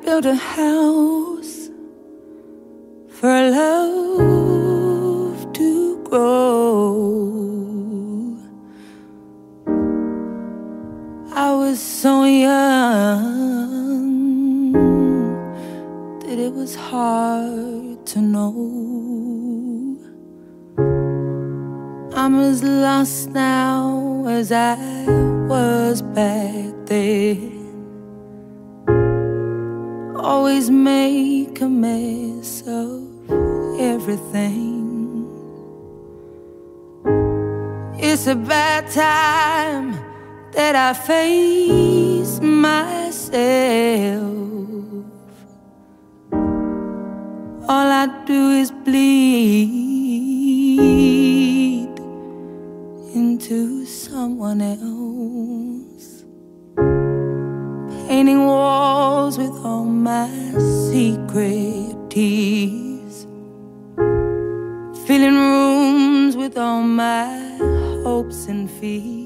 built a house for love to grow. I was so young that it was hard to know. I'm as lost now as I was back then. Always make a mess of everything. It's a bad time that I face myself. All I do is bleed into someone else, painting walls with all my secret tears, filling rooms with all my hopes and fears.